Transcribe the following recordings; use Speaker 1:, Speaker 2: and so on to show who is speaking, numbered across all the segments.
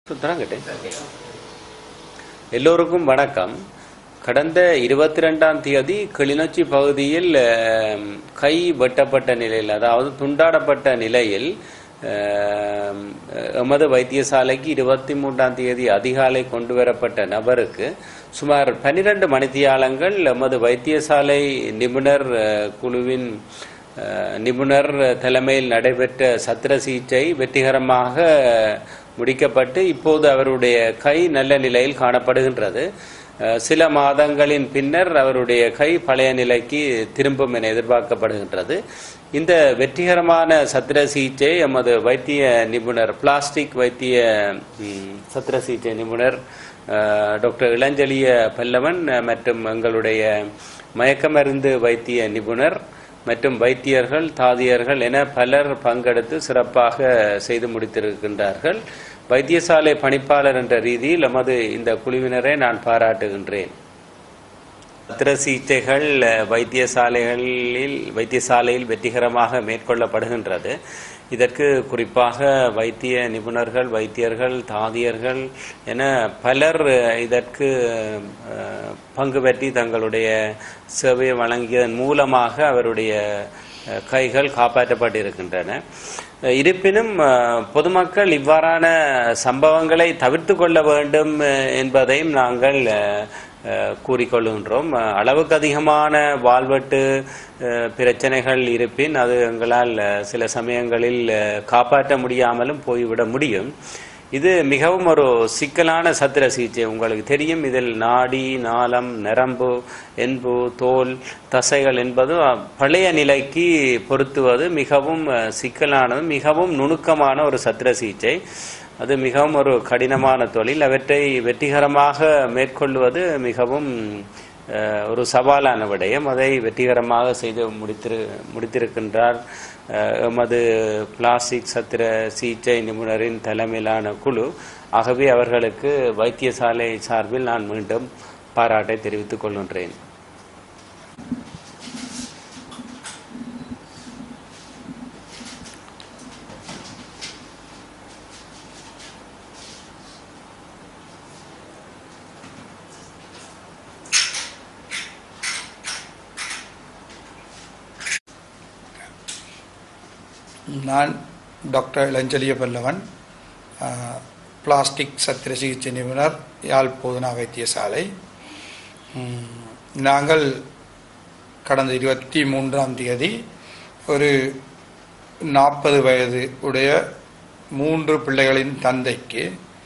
Speaker 1: எல்லோருக்கும் வணக்கம். கடந்த 22ஆம் தேதி கிளிநொச்சி பகுதியில் கை வெட்டப்பட்ட நிலையில், அதாவது துண்டாடப்பட்ட நிலையில் எமது வைத்தியசாலைக்கு 23ஆம் தேதி அதிகாலை கொண்டு வரப்பட்ட நபருக்கு சுமார் 12 மணித்தியாலங்கள் எமது வைத்தியசாலை நிபுணர் குழுவின் நிபுணர் தலைமையில் நடைபெற்ற சத்திர சிகிச்சை வெற்றிகரமாக முடிக்கப்பட்டு இப்போது அவருடைய கை நல்ல நிலையில் காணப்படுகின்றது. சில மாதங்களின் பின்னர் அவருடைய கை பழைய நிலைக்கு திரும்பும் என எதிர்பார்க்கப்படுகின்றது. இந்த வெற்றிகரமான சத்திர சிகிச்சை எமது வைத்திய நிபுணர், பிளாஸ்டிக் வைத்திய சத்திர சிகிச்சை நிபுணர் டாக்டர் இளஞ்செழிய பல்லவன் மற்றும் எங்களுடைய மயக்கமருந்து வைத்திய நிபுணர் மற்றும் வைத்தியர்கள், தாதியர்கள் என பலர் பங்கெடுத்து சிறப்பாக செய்து முடித்திருக்கின்றார்கள். வைத்தியசாலை பணிப்பாளர் என்ற ரீதியில் எமது இந்த குழுவினரை நான் பாராட்டுகின்றேன். சத்திர சிகிச்சைகள் வைத்தியசாலையில் வெற்றிகரமாக மேற்கொள்ளப்படுகின்றது. இதற்கு குறிப்பாக வைத்திய நிபுணர்கள், வைத்தியர்கள், தாதியர்கள் என பலர் இதற்கு பங்கு பெற்றி தங்களுடைய சேவையை வழங்கியதன் மூலமாக அவருடைய கைகள் காப்பாற்றப்பட்டிருக்கின்றன. இருப்பினும் பொதுமக்கள் இவ்வாறான சம்பவங்களை தவிர்த்து கொள்ள வேண்டும் என்பதையும் நாங்கள் கூறிக்கொள்கின்றோம். அளவுக்கு அதிகமான வாழ்வெட்டு பிரச்சனைகள் இருப்பின் அது எங்களால் சில சமயங்களில் காப்பாற்ற முடியாமலும் போய்விட முடியும். இது மிகவும் ஒரு சிக்கலான சத்திர சிகிச்சை. உங்களுக்கு தெரியும், இதில் நாடி, நாளம், நரம்பு, என்பு, தோல், தசைகள் என்பது பழைய நிலைக்கு பொருத்துவது மிகவும் சிக்கலானது, மிகவும் நுணுக்கமான ஒரு சத்திர சிகிச்சை. அது மிகவும் ஒரு கடினமான தொழில். அவற்றை வெற்றிகரமாக மேற்கொள்வது மிகவும் ஒரு சவாலான விடயம். அதை வெற்றிகரமாக செய்து முடித்திருக்கின்றார் எமது பிளாஸ்டிக் சத்திர சிகிச்சை நிபுணரின் தலைமையிலான குழு. ஆகவே அவர்களுக்கு வைத்தியசாலை சார்பில் நான் மீண்டும் பாராட்டை தெரிவித்துக் கொள்கின்றேன்.
Speaker 2: நான் டாக்டர் இளஞ்செழிய பல்லவன், பிளாஸ்டிக் சத்திர சிகிச்சை நிபுணர், யாழ் போதனா வைத்தியசாலை. நாங்கள் கடந்த 23ஆம் தேதி ஒரு 40 வயது உடைய 3 பிள்ளைகளின் தந்தைக்கு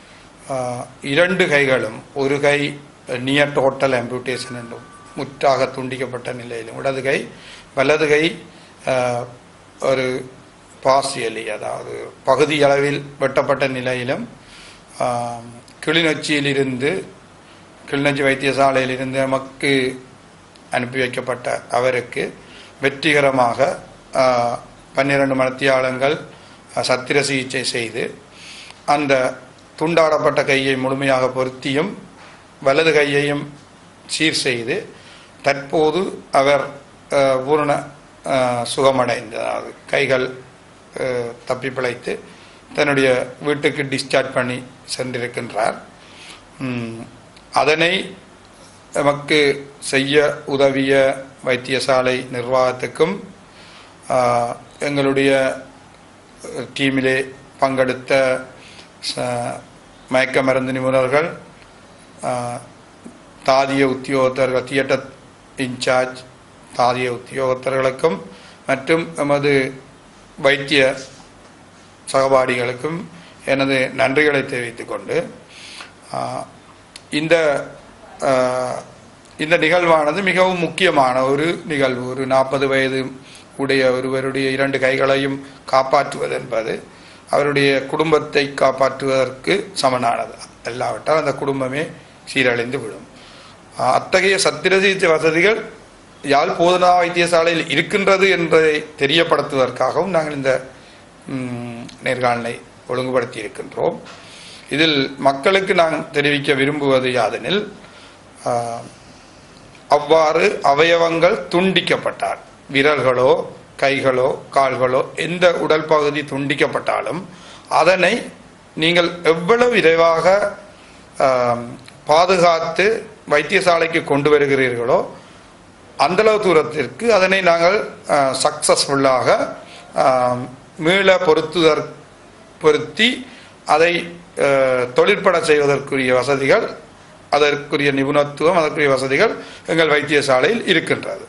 Speaker 2: 2 கைகளும், ஒரு கை நியர் டோட்டல் ஆம்புடேஷன் என்றும் முற்றாக துண்டிக்கப்பட்ட நிலையிலும், வலது கை ஒரு பார்சியலி, அதாவது பகுதி அளவில் வெட்டப்பட்ட நிலையிலும் கிளிநொச்சி வைத்தியசாலையிலிருந்து நமக்கு அனுப்பி வைக்கப்பட்ட அவருக்கு வெற்றிகரமாக 12 மணித்தியாலங்கள் சத்திர சிகிச்சை செய்து அந்த துண்டாடப்பட்ட கையை முழுமையாக பொருத்தியும் வலது கையையும் சீர் செய்து தற்போது அவர் பூரண சுகமடைந்து, அதாவது கைகள் தப்பி பிழைத்து தன்னுடைய வீட்டுக்கு டிஸ்சார்ஜ் பண்ணி சென்றிருக்கின்றார். அதனை நமக்கு செய்ய உதவிய வைத்தியசாலை நிர்வாகத்துக்கும் எங்களுடைய டீமிலே பங்கெடுத்த மயக்க மருந்து நிபுணர்கள், தாதிய உத்தியோகத்தர்கள், தியேட்டர் இன்சார்ஜ் தாதிய உத்தியோகத்தர்களுக்கும் மற்றும் எமது வைத்திய சகபாடிகளுக்கும் எனது நன்றிகளை தெரிவித்துக் கொண்டு இந்த நிகழ்வானது மிகவும் முக்கியமான ஒரு நிகழ்வு. ஒரு 40 வயது உடைய ஒருவருடைய 2 கைகளையும் காப்பாற்றுவது என்பது அவருடைய குடும்பத்தை காப்பாற்றுவதற்கு சமனானது. இல்லாவிட்டால் அந்த குடும்பமே சீரழிந்து விடும். அத்தகைய சத்திர சிகிச்சை வசதிகள் யாழ் போதனா வைத்தியசாலையில் இருக்கின்றது என்பதை தெரியப்படுத்துவதற்காகவும் நாங்கள் இந்த நேர்காணலை ஒழுங்குபடுத்தி இருக்கின்றோம். இதில் மக்களுக்கு நாங்கள் தெரிவிக்க விரும்புவது யாதெனில், அவ்வாறு அவயவங்கள் துண்டிக்கப்பட்டால், விரல்களோ கைகளோ கால்களோ எந்த உடல் பகுதி துண்டிக்கப்பட்டாலும் அதனை நீங்கள் எவ்வளவு விரைவாக பாதுகாத்து வைத்தியசாலைக்கு கொண்டு வருகிறீர்களோ அந்தளவு தூரத்திற்கு அதனை நாங்கள் சக்சஸ்ஃபுல்லாக மீள பொருத்தி அதை தொழிற்பட செய்வதற்குரிய வசதிகள், அதற்குரிய நிபுணத்துவம், அதற்குரிய வசதிகள் எங்கள் வைத்தியசாலையில் இருக்கின்றது.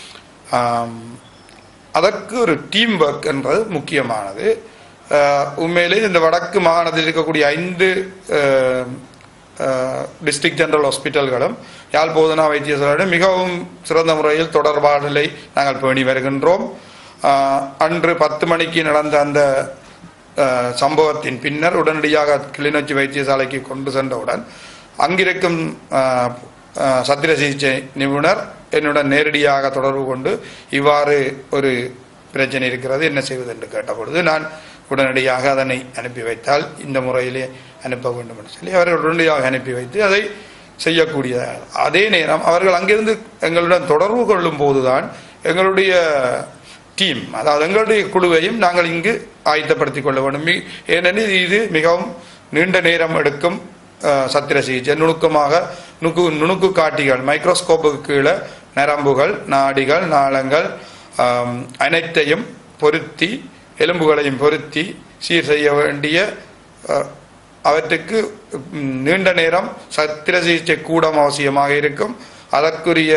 Speaker 2: அதற்கு ஒரு டீம் ஒர்க் என்பது முக்கியமானது. உண்மையிலே இந்த வடக்கு மாகாணத்தில் இருக்கக்கூடிய 5 டிஸ்ட்ரிக்ட் ஜெனரல் ஹாஸ்பிட்டல்களும் யாழ் போதனா வைத்தியசாலையுடன் மிகவும் சிறந்த முறையில் தொடர்பாடலை நாங்கள் பேணி வருகின்றோம். அன்று 10 மணிக்கு நடந்த அந்த சம்பவத்தின் பின்னர் உடனடியாக கிளிநொச்சி வைத்தியசாலைக்கு கொண்டு சென்றவுடன் அங்கிருக்கும் சத்திர சிகிச்சை நிபுணர் என்னுடன் நேரடியாக தொடர்பு கொண்டு இவ்வாறு ஒரு பிரச்சனை இருக்கிறது, என்ன செய்வது என்று கேட்டபொழுது நான் உடனடியாக அதனை அனுப்பி வைத்தால் இந்த முறையிலே அனுப்ப வேண்டும் என்று சொல்லி அவர்கள் உடனடியாக அனுப்பி வைத்து அதை செய்யக்கூடிய அதே நேரம் அவர்கள் அங்கிருந்து எங்களுடன் தொடர்பு கொள்ளும் போதுதான் எங்களுடைய டீம், அதாவது எங்களுடைய குழுவையும் நாங்கள் இங்கு ஆயத்தப்படுத்திக் கொள்ள வேண்டும். ஏனெனில் இது மிகவும் நீண்ட நேரம் எடுக்கும் சத்திர சிகிச்சை. நுணுக்கமாக நுணுக்கு காட்டிகள், மைக்ரோஸ்கோப்புக்கு கீழே நரம்புகள், நாடிகள், நாளங்கள் அனைத்தையும் பொருத்தி, எலும்புகளையும் பொருத்தி சீர் செய்ய வேண்டிய, அவற்றுக்கு நீண்ட நேரம் சத்திர சிகிச்சை கூடம் அவசியமாக இருக்கும். அதற்குரிய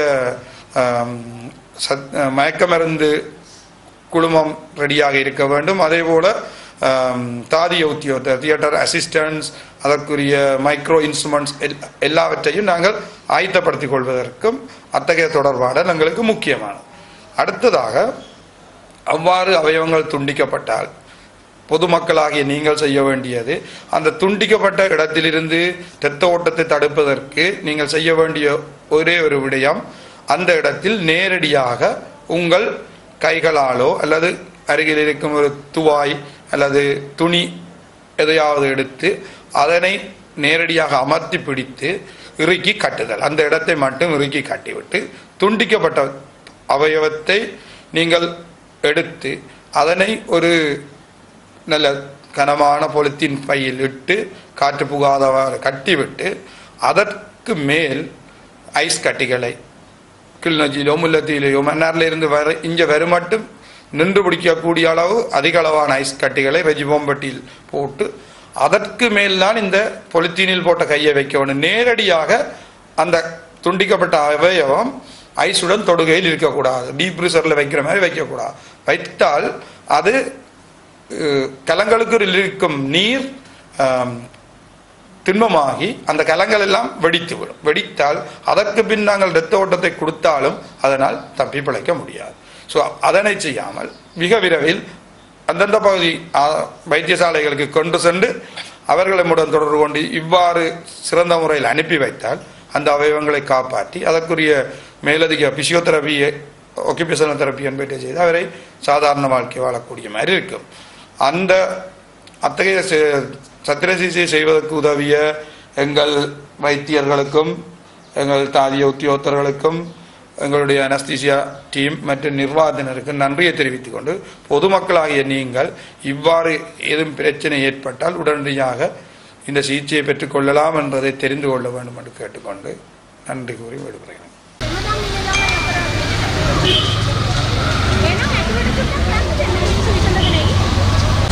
Speaker 2: மயக்க மருந்து குழுமம் ரெடியாக இருக்க வேண்டும். அதே போல தாதிய உத்தியோகத்தர், தியேட்டர் அசிஸ்டன்ஸ், அதற்குரிய மைக்ரோ இன்ஸ்ட்ருமெண்ட்ஸ் எல்லாவற்றையும் நாங்கள் ஆயத்தப்படுத்திக் கொள்வதற்கும் அத்தகைய தொடர்பாடல் எங்களுக்கு முக்கியமானது. அடுத்ததாக, அவ்வாறு அவயவங்கள் துண்டிக்கப்பட்டால் பொதுமக்களாகிய நீங்கள் செய்ய வேண்டியது, அந்த துண்டிக்கப்பட்ட இடத்திலிருந்து இரத்த ஓட்டத்தை தடுப்பதற்கு நீங்கள் செய்ய வேண்டிய ஒரே ஒரு விடயம், அந்த இடத்தில் நேரடியாக உங்கள் கைகளாலோ அல்லது அருகில் இருக்கும் ஒரு துவாய் அல்லது துணி எதையாவது எடுத்து அதனை நேரடியாக அமர்த்தி பிடித்து இறுக்கி கட்டுதல். அந்த இடத்தை மட்டும் இறுக்கி கட்டிவிட்டு துண்டிக்கப்பட்ட அவயவத்தை நீங்கள் எடுத்து அதனை ஒரு நல்ல கனமான பொலித்தீன் பையில் இட்டு காற்று புகாதவாறு கட்டிவிட்டு அதற்கு மேல் ஐஸ் கட்டிகளை கிளிநொச்சியிலோ முல்லைத்தீவிலையோ மன்னாரில் இருந்து இங்க வரும் மட்டும் நின்று பிடிக்கக்கூடிய அளவு அதிக அளவான ஐஸ் கட்டிகளை வெஜிபோம்பட்டியில் போட்டு அதற்கு மேல்தான் இந்த பொலித்தீனில் போட்ட கையை வைக்க வேண்டும். நேரடியாக அந்த துண்டிக்கப்பட்ட அவயவம் ஐஸுடன் தொடுகையில் இருக்கக்கூடாது. டீப் ஃப்ரீசரில் வைக்கிற மாதிரி வைக்கக்கூடாது. வைத்தால் அது கலங்களுக்கு இருக்கும் நீர் திண்மமாகி அந்த கலங்கள் எல்லாம் வெடித்து விடும். வெடித்தால் அதற்கு பின் நாங்கள் இரத்த ஓட்டத்தை கொடுத்தாலும் அதனால் தப்பி பிழைக்க முடியாது. ஸோ அதனை செய்யாமல் மிக விரைவில் அந்தந்த பகுதி வைத்தியசாலைகளுக்கு கொண்டு சென்று அவர்களுடன் தொடர்பு கொண்டு இவ்வாறு சிறந்த முறையில் அனுப்பி வைத்தால் அந்த அவயவங்களை காப்பாற்றி அதற்குரிய மேலதிக பிசியோதெரபி, ஒக்குபேஷனல் தெரப்பி என்பதை செய்து அவரை சாதாரண வாழ்க்கை வாழக்கூடிய மாதிரி இருக்கும். அந்த அத்தகைய சத்திர சிகிச்சை செய்வதற்கு உதவிய எங்கள் வைத்தியர்களுக்கும் எங்கள் தாதிய உத்தியோகத்தர்களுக்கும் எங்களுடைய அனஸ்தீசியா டீம் மற்றும் நிர்வாகத்தினருக்கு நன்றியை தெரிவித்துக் கொண்டு பொதுமக்களாகிய நீங்கள் இவ்வாறு ஏதும் பிரச்சனை ஏற்பட்டால் உடனடியாக இந்த சிகிச்சையை பெற்றுக் கொள்ளலாம் என்பதை தெரிந்து கொள்ள வேண்டும் என்று கேட்டுக்கொண்டு நன்றி கூறி விடுகிறேன்.